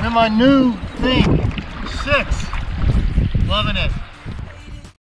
I'm in my new thing, 6. Loving it.